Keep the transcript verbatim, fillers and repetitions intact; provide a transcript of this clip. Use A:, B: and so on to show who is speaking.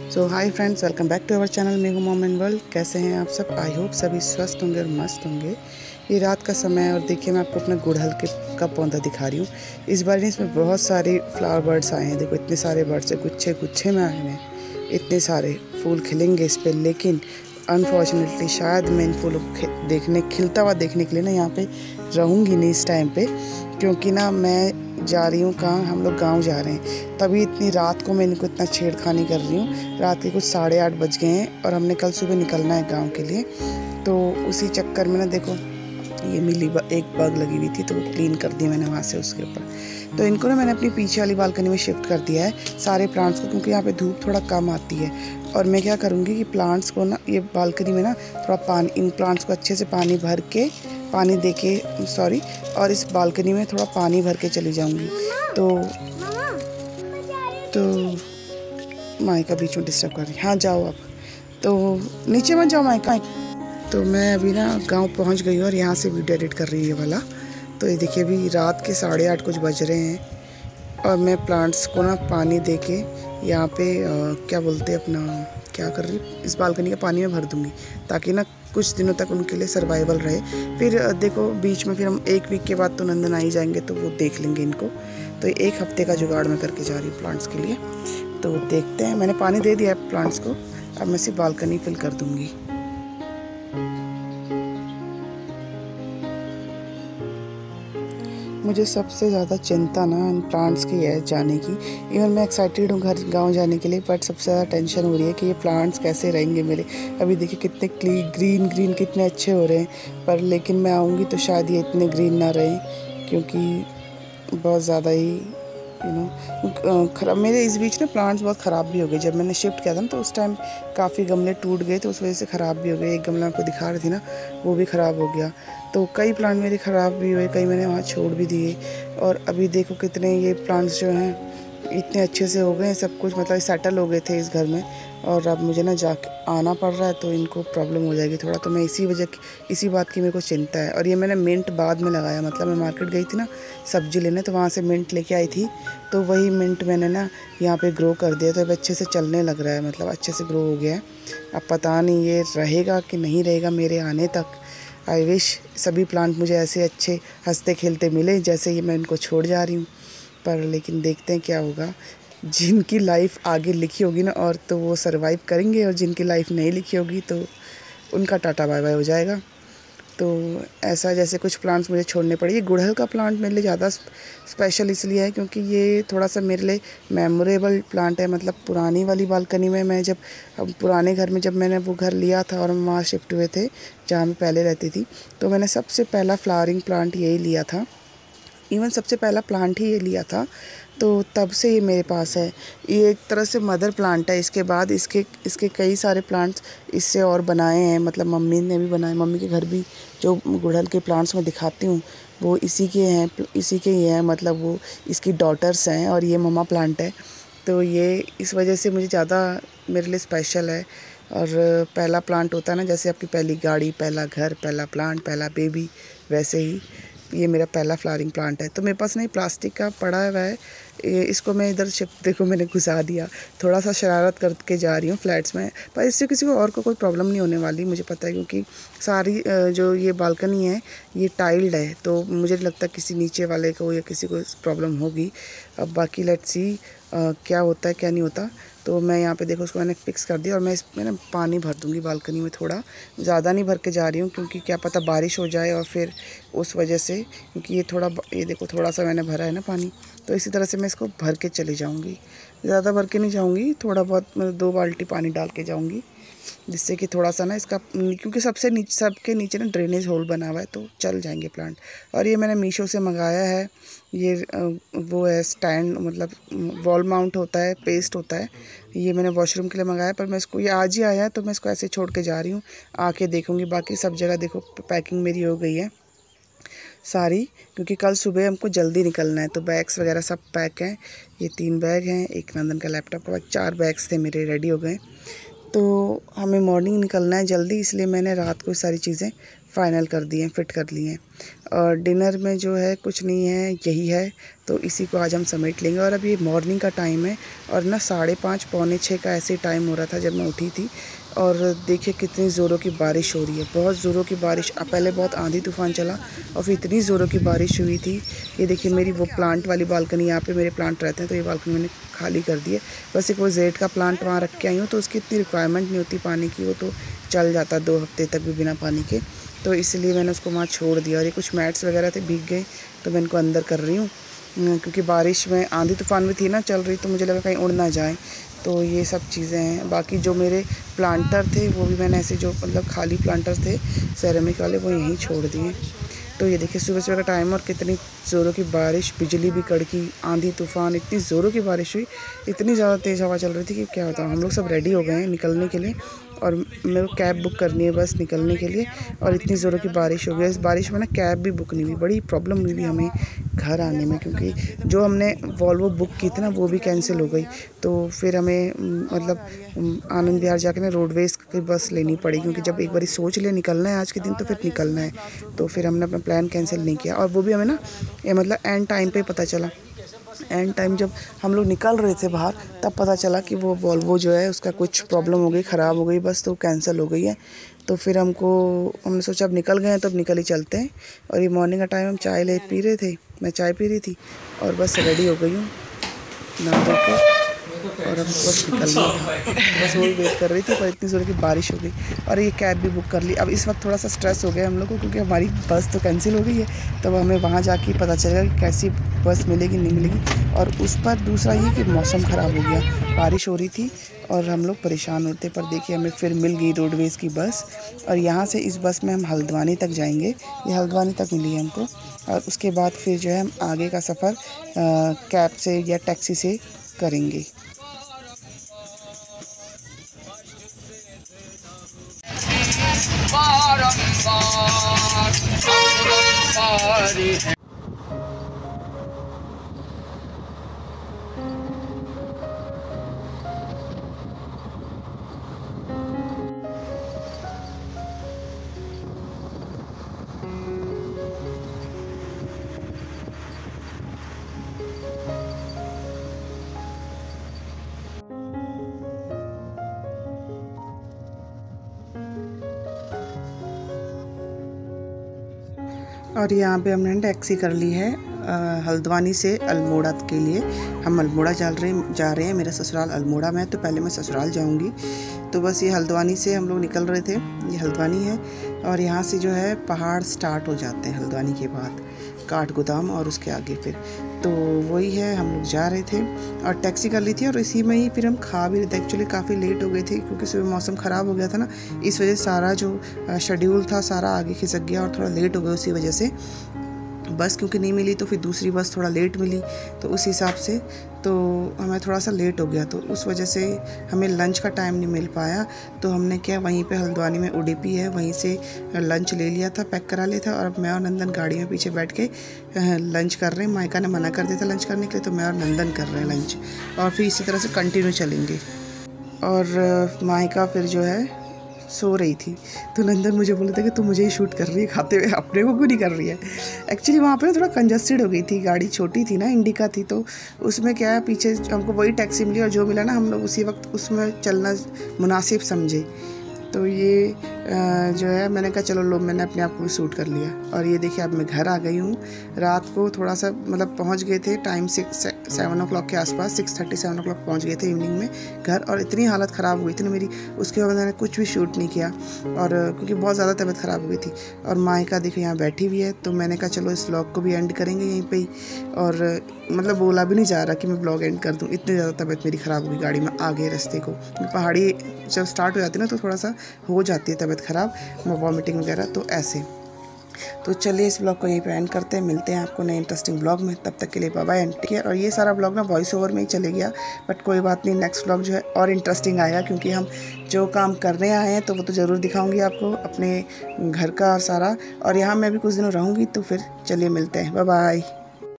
A: So hi friends, welcome back to our channel Meghu mom and world. कैसे हैं आप सब? आई होप सभी स्वस्थ होंगे और मस्त होंगे। ये रात का समय है और देखिए मैं आपको अपने गुड़हल के का पौधा दिखा रही हूँ। इस बार इसमें बहुत सारे फ्लावर बर्ड्स आए हैं। देखो इतने सारे बर्ड्स हैं, गुच्छे गुच्छे में आए हैं। इतने सारे फूल खिलेंगे इस पर, लेकिन अनफॉर्चुनेटली शायद मैं इन फूलों को देखने खिलता हुआ देखने के लिए ना यहाँ पे रहूँगी नहीं इस टाइम पे, क्योंकि ना मैं जा रही हूँ कहाँ, हम लोग गांव जा रहे हैं। तभी इतनी रात को मैं इनको इतना छेड़खानी कर रही हूँ। रात के कुछ साढ़े आठ बज गए हैं और हमने कल सुबह निकलना है गांव के लिए। तो उसी चक्कर में ना देखो ये मिली एक बग लगी हुई थी, तो वो क्लीन कर दी मैंने वहाँ से उसके ऊपर। तो इनको ना मैंने अपनी पीछे वाली बालकनी में शिफ्ट कर दिया है सारे प्लांट्स को, क्योंकि यहाँ पे धूप थोड़ा कम आती है। और मैं क्या करूँगी कि प्लांट्स को ना ये बालकनी में ना थोड़ा पानी, इन प्लांट्स को अच्छे से पानी भर के पानी दे के सॉरी और इस बालकनी में थोड़ा पानी भर के चली जाऊँगी। तो तो माइका बीच में डिस्टर्ब कर रही है। हाँ जाओ अब, तो नीचे मत जाओ माइका। तो मैं अभी ना गांव पहुंच गई हूँ और यहाँ से वीडियो एडिट कर रही है वाला। तो ये देखिए अभी रात के साढ़े आठ कुछ बज रहे हैं और मैं प्लांट्स को ना पानी दे के यहाँ पे आ, क्या बोलते हैं अपना क्या कर रही इस बालकनी का पानी में भर दूँगी, ताकि ना कुछ दिनों तक उनके लिए सर्वाइवल रहे। फिर देखो बीच में फिर हम एक वीक के बाद तो नंदन आ ही जाएंगे, तो वो देख लेंगे इनको। तो एक हफ्ते का जुगाड़ मैं करके जा रही हूँ प्लांट्स के लिए। तो देखते हैं, मैंने पानी दे दिया है प्लांट्स को, अब मैं सिर्फ बालकनी फिल कर दूँगी। मुझे सबसे ज़्यादा चिंता ना इन प्लांट्स की है जाने की। इवन मैं एक्साइटेड हूँ घर गांव जाने के लिए, बट सबसे ज़्यादा टेंशन हो रही है कि ये प्लांट्स कैसे रहेंगे मेरे। अभी देखिए कितने क्ली ग्रीन ग्रीन कितने अच्छे हो रहे हैं, पर लेकिन मैं आऊँगी तो शायद ये इतने ग्रीन ना रहे, क्योंकि बहुत ज़्यादा ही यू नो खराब मेरे इस बीच ना प्लांट्स बहुत ख़राब भी हो गए। जब मैंने शिफ्ट किया था ना तो उस टाइम काफ़ी गमले टूट गए, तो उस वजह से ख़राब भी हो गए। एक गमला आपको दिखा रही थी ना, वो भी ख़राब हो गया। तो कई प्लांट मेरे ख़राब भी हुए, कई मैंने वहाँ छोड़ भी दिए। और अभी देखो कितने ये प्लांट्स जो हैं इतने अच्छे से हो गए हैं, सब कुछ मतलब सेटल हो गए थे इस घर में। और अब मुझे ना जा आना पड़ रहा है तो इनको प्रॉब्लम हो जाएगी थोड़ा। तो मैं इसी वजह की इसी बात की मेरे को चिंता है। और ये मैंने मिंट बाद में लगाया, मतलब मैं मार्केट गई थी ना सब्ज़ी लेने, तो वहाँ से मिंट लेके आई थी। तो वही मिंट मैंने ना यहाँ पे ग्रो कर दिया, तो अब अच्छे से चलने लग रहा है, मतलब अच्छे से ग्रो हो गया है। अब पता नहीं ये रहेगा कि नहीं रहेगा मेरे आने तक। आई विश सभी प्लांट मुझे ऐसे अच्छे हंसते खेलते मिले जैसे ये मैं इनको छोड़ जा रही हूँ, पर लेकिन देखते हैं क्या होगा। जिनकी लाइफ आगे लिखी होगी ना और तो वो सरवाइव करेंगे, और जिनकी लाइफ नहीं लिखी होगी तो उनका टाटा बाय बाय हो जाएगा। तो ऐसा जैसे कुछ प्लांट्स मुझे छोड़ने पड़े। ये गुड़हल का प्लांट मेरे लिए ज़्यादा स्पेशल इसलिए है क्योंकि ये थोड़ा सा मेरे लिए मेमोरेबल प्लांट है। मतलब पुरानी वाली बालकनी में मैं जब पुराने घर में जब मैंने वो घर लिया था और हम वहाँ शिफ्ट हुए थे जहाँ मैं पहले रहती थी, तो मैंने सबसे पहला फ्लावरिंग प्लांट यही लिया था। इवन सबसे पहला प्लांट ही ये लिया था, तो तब से ये मेरे पास है। ये एक तरह से मदर प्लांट है। इसके बाद इसके इसके कई सारे प्लांट्स इससे और बनाए हैं, मतलब मम्मी ने भी बनाए। मम्मी के घर भी जो गुड़हल के प्लांट्स मैं दिखाती हूँ वो इसी के हैं, इसी के ही हैं, मतलब वो इसकी डॉटर्स हैं। और ये ममा प्लांट है, तो ये इस वजह से मुझे ज़्यादा मेरे लिए स्पेशल है। और पहला प्लांट होता है ना, जैसे आपकी पहली गाड़ी, पहला घर, पहला प्लांट, पहला बेबी, वैसे ही ये मेरा पहला फ्लावरिंग प्लांट है। तो मेरे पास नहीं प्लास्टिक का पड़ा हुआ है, इसको मैं इधर शिफ्ट देखो मैंने घुसा दिया। थोड़ा सा शरारत करके जा रही हूँ फ्लैट्स में, पर इससे किसी को और को कोई प्रॉब्लम नहीं होने वाली, मुझे पता है। क्योंकि सारी जो ये बालकनी है ये टाइल्ड है, तो मुझे लगता है किसी नीचे वाले को या किसी को प्रॉब्लम होगी। अब बाकी लेट्स सी क्या होता है क्या नहीं होता। तो मैं यहाँ पे देखो उसको मैंने फिक्स कर दिया और मैं इसमें ना पानी भर दूँगी बालकनी में। थोड़ा ज़्यादा नहीं भर के जा रही हूँ क्योंकि क्या पता बारिश हो जाए, और फिर उस वजह से, क्योंकि ये थोड़ा ये देखो थोड़ा सा मैंने भरा है ना पानी, तो इसी तरह से मैं इसको भर के चली जाऊँगी। ज़्यादा भर के नहीं जाऊँगी, थोड़ा बहुत मैं दो बाल्टी पानी डाल के जाऊँगी, जिससे कि थोड़ा सा ना इसका, क्योंकि सबसे नीचे सबके नीचे ना ड्रेनेज होल बना हुआ है, तो चल जाएंगे प्लांट। और ये मैंने मीशो से मंगाया है। ये वो है स्टैंड, मतलब वॉल माउंट होता है, पेस्ट होता है। ये मैंने वॉशरूम के लिए मंगाया, पर मैं इसको, ये आज ही आया है तो मैं इसको ऐसे छोड़ के जा रही हूँ, आके देखूँगी। बाकी सब जगह देखो पैकिंग मेरी हो गई है सारी, क्योंकि कल सुबह हमको जल्दी निकलना है। तो बैग्स वगैरह सब पैक हैं। ये तीन बैग हैं, एक नंदन का लैपटॉप का बैग, चार बैग्स थे मेरे रेडी हो गए। तो हमें मॉर्निंग निकलना है जल्दी, इसलिए मैंने रात को सारी चीज़ें फाइनल कर दिए हैं, फिट कर लिए हैं। और डिनर में जो है कुछ नहीं है, यही है, तो इसी को आज हम समेट लेंगे। और अभी मॉर्निंग का टाइम है और ना साढ़े पाँच पौने छः का ऐसे टाइम हो रहा था जब मैं उठी थी। और देखिए कितनी ज़ोरों की बारिश हो रही है, बहुत ज़ोरों की बारिश। पहले बहुत आंधी तूफान चला और फिर इतनी ज़ोरों की बारिश हुई थी। ये देखिए मेरी वो प्लांट वाली बालकनी, यहाँ पे मेरे प्लांट रहते हैं, तो ये बालकनी मैंने खाली कर दी है। बस एक वो जेड का प्लांट वहाँ रख के आई हूँ, तो उसकी इतनी रिक्वायरमेंट नहीं होती पानी की, वो तो चल जाता दो हफ्ते तक भी बिना पानी के, तो इसलिए मैंने उसको वहाँ छोड़ दिया। और ये कुछ मैट्स वगैरह थे भीग गए, तो मैं इनको अंदर कर रही हूँ, क्योंकि बारिश में आंधी तूफान भी थी ना चल रही, तो मुझे लगा कहीं उड़ ना जाए। तो ये सब चीज़ें हैं। बाकी जो मेरे प्लांटर थे वो भी मैंने ऐसे, जो मतलब खाली प्लांटर थे सेरेमिक वाले, वो यहीं छोड़ दिए। तो ये देखिए सुबह सुबह का टाइम और कितनी ज़ोरों की बारिश, बिजली भी कड़की, आंधी तूफान, इतनी ज़ोरों की बारिश हुई, इतनी ज़्यादा तेज़ हवा चल रही थी कि क्या बताऊँ। हम लोग सब रेडी हो गए हैं निकलने के लिए, और मेरे को कैब बुक करनी है बस निकलने के लिए, और इतनी ज़ोरों की बारिश हो गई। इस बारिश में ना कैब भी बुक नहीं हुई, बड़ी प्रॉब्लम हुई हमें घर आने में, क्योंकि जो हमने वॉल्वो बुक की थी ना वो भी कैंसिल हो गई। तो फिर हमें मतलब आनंद विहार जाके ना रोडवेज़ की बस लेनी पड़ी, क्योंकि जब एक बार सोच ले निकलना है आज के दिन तो फिर निकलना है। तो फिर हमने अपना प्लान कैंसिल नहीं किया, और वो भी हमें ना ये मतलब एंड टाइम पे पता चला। एंड टाइम जब हम लोग निकल रहे थे बाहर, तब पता चला कि वो वॉल्वो जो है उसका कुछ प्रॉब्लम हो गई, ख़राब हो गई बस, तो कैंसिल हो गई है। तो फिर हमको हमने सोचा अब निकल गए हैं तो अब निकल ही चलते हैं। और ये मॉर्निंग का टाइम, हम चाय ले पी रहे थे, मैं चाय पी रही थी और बस रेडी हो गई हूँ नहा धो के, और हम बस निकल गए। बस वही वेट कर रही थी, पर इतनी ज़ोर की बारिश हो गई। और ये कैब भी बुक कर ली। अब इस वक्त थोड़ा सा स्ट्रेस हो गया हम लोग को, क्योंकि हमारी बस तो कैंसिल हो गई है, तब हमें वहाँ जाके पता चलेगा कि कैसी बस मिलेगी नहीं मिलेगी। और उस पर दूसरा ये कि मौसम ख़राब हो गया, बारिश हो रही थी और हम लोग परेशान होते। पर देखिए हमें फिर मिल गई रोडवेज़ की बस, और यहाँ से इस बस में हम हल्द्वानी तक जाएंगे। ये हल्द्वानी तक मिली है हमको, और उसके बाद फिर जो है हम आगे का सफ़र कैब से या टैक्सी से करेंगे। और यहाँ पे हमने टैक्सी कर ली है हल्द्वानी से अल्मोड़ा के लिए। हम अल्मोड़ा जा रहे जा रहे हैं, मेरा ससुराल अल्मोड़ा में है, तो पहले मैं ससुराल जाऊँगी। तो बस ये हल्द्वानी से हम लोग निकल रहे थे, ये हल्द्वानी है, और यहाँ से जो है पहाड़ स्टार्ट हो जाते हैं हल्द्वानी के बाद, काठगोदाम और उसके आगे फिर। तो वही है, हम लोग जा रहे थे और टैक्सी कर ली थी, और इसी में ही फिर हम खा भी रहे थे। एक्चुअली काफ़ी लेट हो गए थे, क्योंकि सुबह मौसम ख़राब हो गया था ना, इस वजह से सारा जो शेड्यूल था सारा आगे खिसक गया, और थोड़ा लेट हो गया उसी वजह से। बस क्योंकि नहीं मिली, तो फिर दूसरी बस थोड़ा लेट मिली, तो उस हिसाब से तो हमें थोड़ा सा लेट हो गया, तो उस वजह से हमें लंच का टाइम नहीं मिल पाया। तो हमने क्या, वहीं पे हल्द्वानी में उडुपी है, वहीं से लंच ले लिया था, पैक करा लिया था। और अब मैं और नंदन गाड़ी में पीछे बैठ के लंच कर रहे हैं। मायका ने मना कर दिया था लंच करने के लिए, तो मैं और नंदन कर रहे हैं लंच, और फिर इसी तरह से कंटिन्यू चलेंगे। और मायका फिर जो है सो रही थी, तो नंदन मुझे बोला था कि तू मुझे ही शूट कर रही है खाते हुए, अपने को क्यों नहीं कर रही है। एक्चुअली वहाँ पे ना थोड़ा कंजस्टेड हो गई थी, गाड़ी छोटी थी ना, इंडिका थी, तो उसमें क्या है, पीछे हमको वही टैक्सी मिली, और जो मिला ना हम लोग उसी वक्त उसमें चलना मुनासिब समझे। तो ये जो है, मैंने कहा चलो लो, मैंने अपने आप को भी शूट कर लिया। और ये देखिए अब मैं घर आ गई हूँ। रात को थोड़ा सा मतलब पहुँच गए थे time six seven o'clock के आसपास, six thirty seven o'clock पहुँच गए थे इवनिंग में घर। और इतनी हालत ख़राब हुई थी ना मेरी, उसके बाद मैंने कुछ भी शूट नहीं किया, और क्योंकि बहुत ज़्यादा तबीयत ख़राब हो गई थी। और मायका देखो यहाँ बैठी हुई है, तो मैंने कहा चलो इस व्लॉग को भी एंड करेंगे यहीं पर ही। और मतलब बोला भी नहीं जा रहा कि मैं व्लॉग एंड कर दूँ, इतनी ज़्यादा तबीयत मेरी ख़राब हो गई गाड़ी में आगे रास्ते को। पहाड़ी जब स्टार्ट हो जाती है ना, तो थोड़ा सा हो जाती है तबीयत ख़राब, वॉमिटिंग वगैरह, तो ऐसे। तो चलिए इस ब्लॉग को यहीं पे एंड करते हैं, मिलते हैं आपको नए इंटरेस्टिंग ब्लॉग में। तब तक के लिए bye bye and take care. और ये सारा ब्लॉग ना वॉइस ओवर में ही चले गया, बट कोई बात नहीं, नेक्स्ट ब्लॉग जो है और इंटरेस्टिंग आएगा, क्योंकि हम जो काम करने आए हैं तो वो तो ज़रूर दिखाऊंगी आपको, अपने घर का और सारा। और यहाँ मैं भी कुछ दिनों रहूँगी, तो फिर चलिए मिलते हैं, बाय बाय।